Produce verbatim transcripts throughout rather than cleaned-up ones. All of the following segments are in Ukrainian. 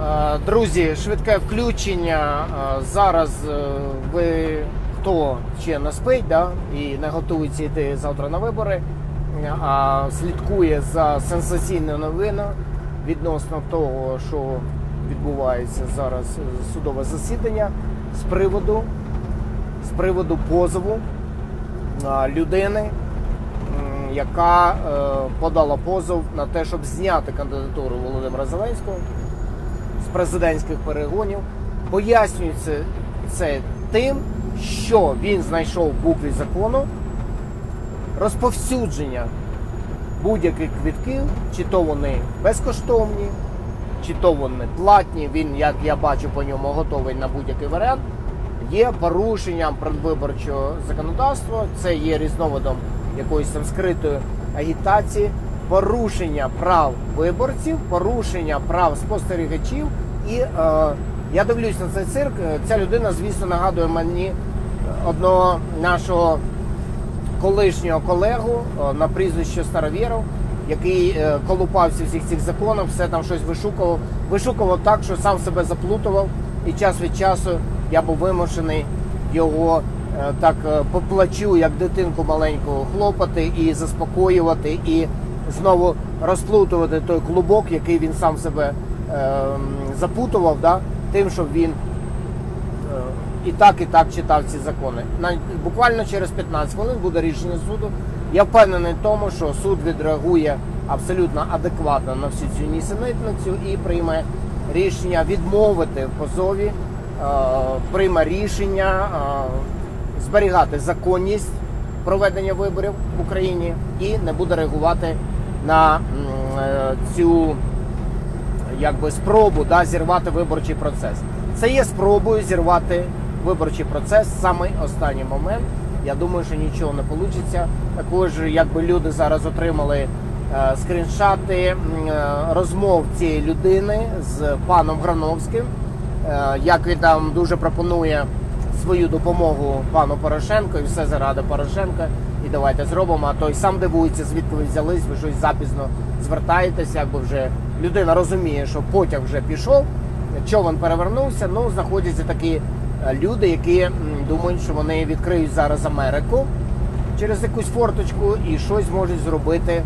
Друзі, швидке включення. Зараз ви, хто ще не спить, да, і не готується йти завтра на вибори, а слідкує за сенсаційною новиною відносно того, що відбувається зараз судове засідання з приводу, з приводу позову людини, яка подала позов на те, щоб зняти кандидатуру Володимира Зеленського з президентських перегонів. Пояснюється це тим, що він знайшов в букві закону розповсюдження будь-яких квитків, чи то вони безкоштовні, чи то вони платні. Він, як я бачу по ньому, готовий на будь-який варіант. Є порушенням передвиборчого законодавства, це є різновидом якоїсь там скритої агітації, порушення прав виборців, порушення прав спостерігачів. І е, я дивлюсь на цей цирк. Ця людина, звісно, нагадує мені одного нашого колишнього колегу е, на прізвище Старовєров, який е, колупався всіх цих законах, все там щось вишукував. Вишукував так, що сам себе заплутував, і час від часу я був вимушений його е, так е, по плечу, як дитинку маленьку, хлопати і заспокоювати, і знову розплутувати той клубок, який він сам себе е, запутував, да, тим, що він е, і так, і так читав ці закони. На, буквально через п'ятнадцять хвилин буде рішення суду. Я впевнений в тому, що суд відреагує абсолютно адекватно на всю цю нісенітницю і прийме рішення відмовити в позові, е, прийме рішення е, зберігати законність проведення виборів в Україні і не буде реагувати на е, цю якби спробу, да, зірвати виборчий процес. Це є спробою зірвати виборчий процес в самий останній момент. Я думаю, що нічого не вийде. Також, якби люди зараз отримали е, скріншоти е, розмов цієї людини з паном Грановським, е, як він там дуже пропонує свою допомогу пану Порошенку, і все заради Порошенка, і давайте зробимо. А той сам дивується, звідки ви взялись, ви щось запізно звертаєтесь, якби вже людина розуміє, що потяг вже пішов, човен перевернувся. Ну, знаходяться такі люди, які думають, що вони відкриють зараз Америку через якусь форточку і щось можуть зробити,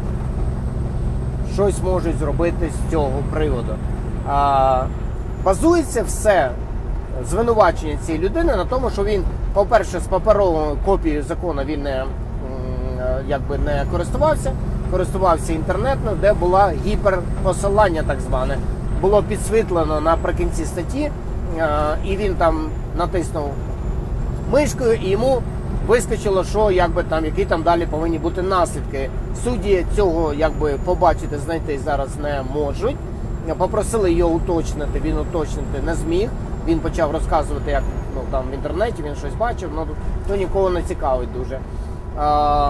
щось можуть зробити з цього приводу. А, базується все звинувачення цієї людини на тому, що він, по-перше, з паперовою копією закону він не, якби не користувався, користувався інтернетно, де була гіперпосилання так зване. Було підсвітлено наприкінці статті, і він там натиснув мишкою, і йому вискочило, що якби там, які там далі повинні бути наслідки. Судді цього якби побачити, знайти зараз не можуть. Попросили його уточнити, він уточнити не зміг. Він почав розказувати, як ну, там в інтернеті він щось бачив, ну то нікого не цікавить дуже. А,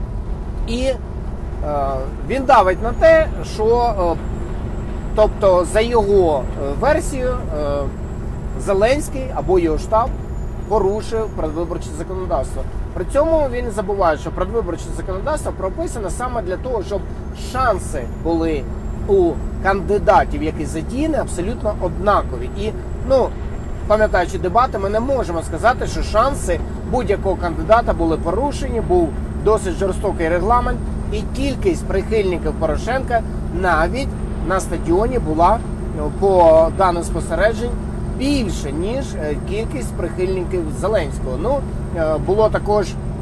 і а, він давить на те, що а, тобто за його версією а, Зеленський або його штаб порушив передвиборче законодавство. При цьому він не забуває, що передвиборче законодавство прописано саме для того, щоб шанси були у кандидатів, які задіяні, абсолютно однакові. І, ну, пам'ятаючи дебати, ми не можемо сказати, що шанси будь-якого кандидата були порушені, був досить жорстокий регламент, і кількість прихильників Порошенка навіть на стадіоні була, по даним спостережень, більше, ніж кількість прихильників Зеленського. Ну, було також...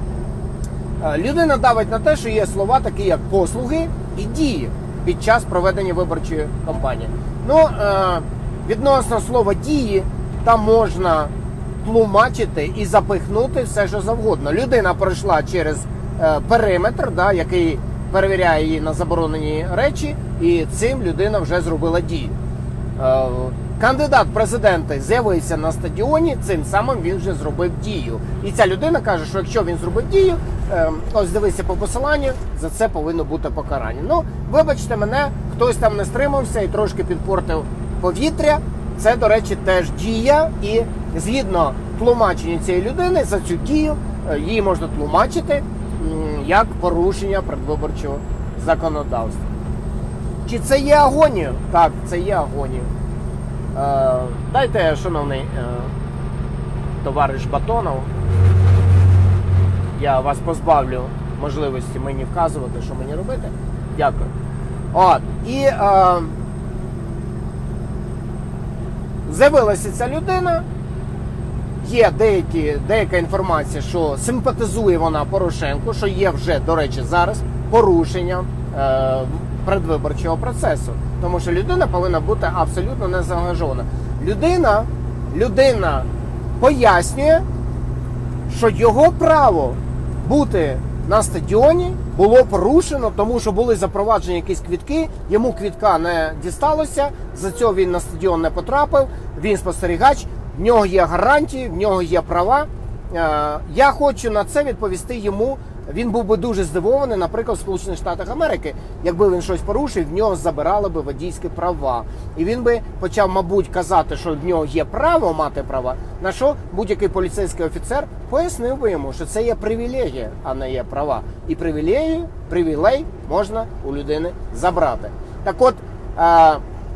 Людина давить на те, що є слова такі, як послуги і дії під час проведення виборчої кампанії. Ну, відносно слова дії, там можна тлумачити і запихнути все, що завгодно. Людина пройшла через периметр, да, який перевіряє її на заборонені речі, і цим людина вже зробила дію. Кандидат в президенти з'явився на стадіоні, цим самим він вже зробив дію. І ця людина каже, що якщо він зробив дію, ось дивися по посиланню, за це повинно бути покарання. Ну, вибачте мене, хтось там не стримався і трошки підпортив повітря. Це, до речі, теж дія, і згідно тлумачення цієї людини, за цю дію її можна тлумачити як порушення передвиборчого законодавства. Чи це є агонія? Так, це є агонія. Е, дайте, шановний е, товариш Батонов, я вас позбавлю можливості мені вказувати, що мені робити. Дякую. От. І е, з'явилася ця людина. Є деякі, деяка інформація, що симпатизує вона Порошенку, що є вже, до речі, зараз порушення е, предвиборчого процесу. Тому що людина повинна бути абсолютно не заангажована. Людина, людина пояснює, що його право бути на стадіоні було порушено, тому що були запроваджені якісь квитки, йому квитка не дісталося, за цього він на стадіон не потрапив, він спостерігач, в нього є гарантії, в нього є права. Я хочу на це відповісти йому. Він був би дуже здивований, наприклад, в Сполучених Штатах Америки, якби він щось порушив, в нього забирали би водійські права. І він би почав, мабуть, казати, що в нього є право мати права, на що будь-який поліцейський офіцер пояснив би йому, що це є привілегія, а не є права. І привілеї, привілей можна у людини забрати. Так от, е,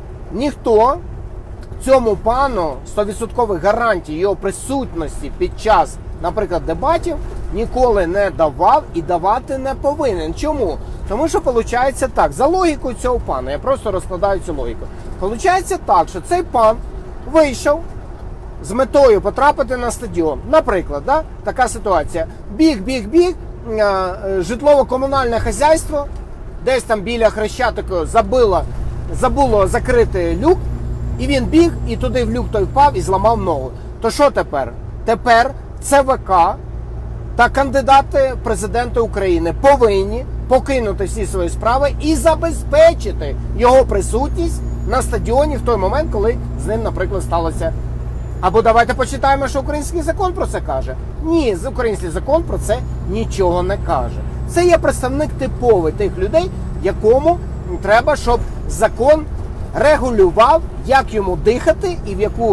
ніхто цьому пану сто відсотків гарантій його присутності під час, наприклад, дебатів ніколи не давав і давати не повинен. Чому? Тому що виходить так, за логікою цього пана, я просто розкладаю цю логіку. Виходить так, що цей пан вийшов з метою потрапити на стадіон. Наприклад, да, така ситуація. Біг, біг, біг, житлово-комунальне хазяйство, десь там біля Хрещатику забило, забуло закрити люк, і він біг, і туди в люк той впав і зламав ногу. То що тепер? Тепер ЦВК та кандидати в президенти України повинні покинути всі свої справи і забезпечити його присутність на стадіоні в той момент, коли з ним, наприклад, сталося. Або давайте почитаємо, що український закон про це каже. Ні, український закон про це нічого не каже. Це є представник типовий тих людей, якому треба, щоб закон регулював, як йому дихати і в яку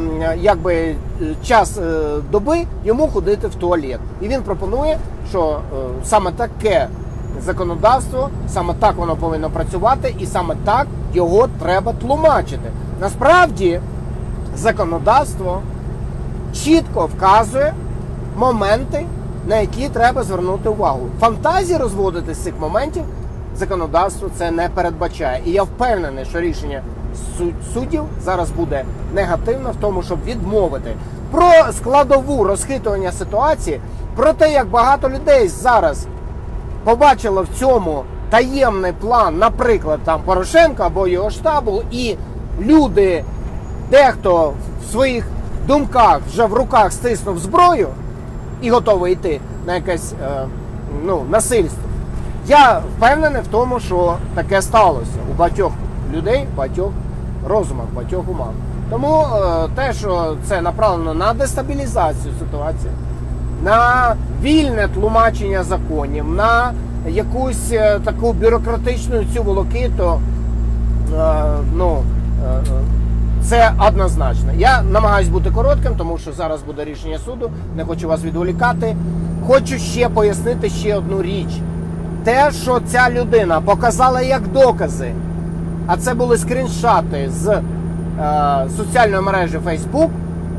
якби, час доби йому ходити в туалет. І він пропонує, що саме таке законодавство, саме так воно повинно працювати і саме так його треба тлумачити. Насправді, законодавство чітко вказує моменти, на які треба звернути увагу. Фантазії розводити з цих моментів законодавство це не передбачає. І я впевнений, що рішення суддів зараз буде негативно в тому, щоб відмовити. Про складову розхитування ситуації, про те, як багато людей зараз побачило в цьому таємний план, наприклад, там Порошенка або його штабу, і люди, дехто в своїх думках вже в руках стиснув зброю і готовий йти на якесь е, ну, насильство. Я впевнений в тому, що таке сталося у багатьох людей, багатьох розумах, багатьох умах. Тому е, те, що це направлено на дестабілізацію ситуації, на вільне тлумачення законів, на якусь е, таку бюрократичну цю волокиту, е, ну, е, це однозначно. Я намагаюсь бути коротким, тому що зараз буде рішення суду, не хочу вас відволікати. Хочу ще пояснити ще одну річ. Те, що ця людина показала як докази, а це були скріншоти з е, соціальної мережі Facebook,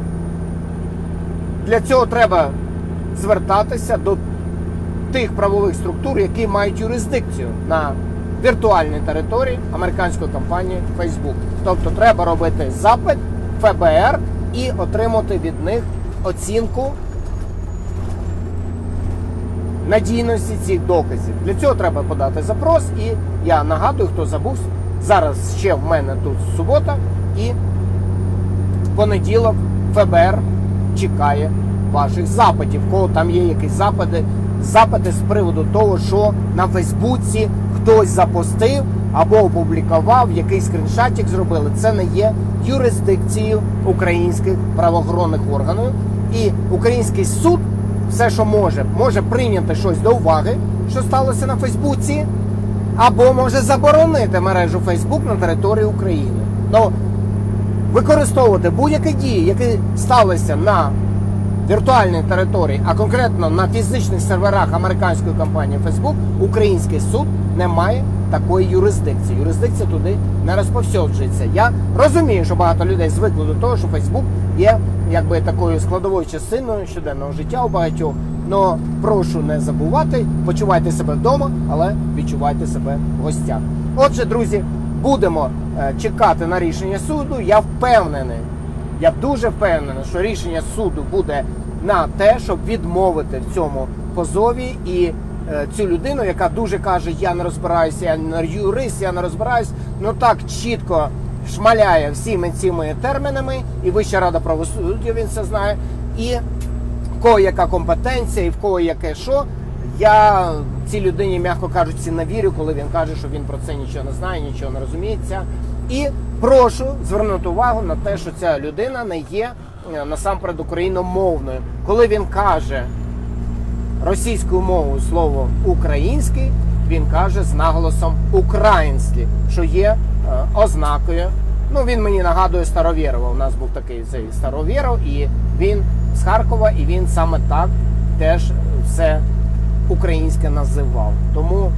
для цього треба звертатися до тих правових структур, які мають юрисдикцію на віртуальній території американської компанії Facebook. Тобто треба робити запит в Ф Б Р і отримати від них оцінку надійності цих доказів. Для цього треба подати запрос, і я нагадую, хто забув, зараз ще в мене тут субота, і в понеділок Ф Б Р чекає ваших запитів. Кого там є якісь запити, запити з приводу того, що на Фейсбуці хтось запостив або опублікував, якийсь скріншотик зробили. Це не є юрисдикцією українських правоохоронних органів. І український суд все, що може, може прийняти щось до уваги, що сталося на Фейсбуці, або може заборонити мережу Фейсбук на території України. Ну, використовувати будь-які дії, які сталися на віртуальній території, а конкретно на фізичних серверах американської компанії Facebook, український суд не має такої юрисдикції. Юрисдикція туди не розповсюджується. Я розумію, що багато людей звикли до того, що Фейсбук є якби такою складовою частиною щоденного життя у багатьох. Но прошу не забувати, почувайте себе вдома, але відчувайте себе в гостях. Отже, друзі, будемо е, чекати на рішення суду. Я впевнений, я дуже впевнений, що рішення суду буде на те, щоб відмовити в цьому позові і е, цю людину, яка дуже каже, я не розбираюся, я не юрист, я не розбираюсь, ну так чітко шмаляє всіми цими термінами, і Вища рада правосуддя, він це знає, і в кого яка компетенція, і в кого яке що. Я цій людині, м'яко кажучи, не вірю, коли він каже, що він про це нічого не знає, нічого не розуміється. І прошу звернути увагу на те, що ця людина не є насамперед україномовною. Коли він каже російською мовою слово «український», він каже з наголосом «український», що є е, ознакою. Ну, він мені нагадує Старовєрова. У нас був такий цей Старовєров, і він з Харкова, і він саме так теж все українське називав. Тому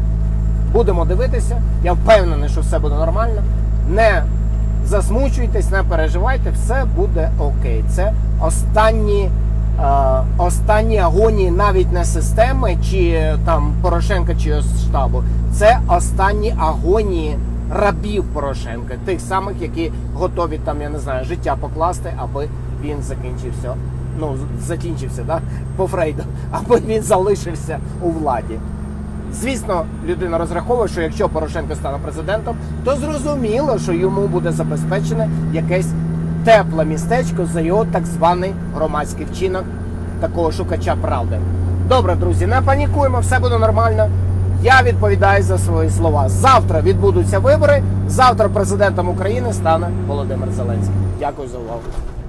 будемо дивитися. Я впевнений, що все буде нормально. Не засмучуйтесь, не переживайте, все буде окей. Це останні, е, останні агонії навіть не системи, чи там Порошенка, чи його штабу. Це останні агонії рабів Порошенка, тих самих, які готові там, я не знаю, життя покласти, аби він закінчився, ну, закінчився, да, по Фрейду, аби він залишився у владі. Звісно, людина розраховує, що якщо Порошенко стане президентом, то зрозуміло, що йому буде забезпечене якесь тепле містечко за його так званий громадський вчинок такого шукача правди. Добре, друзі, не панікуємо, все буде нормально. Я відповідаю за свої слова. Завтра відбудуться вибори, завтра президентом України стане Володимир Зеленський. Дякую за увагу.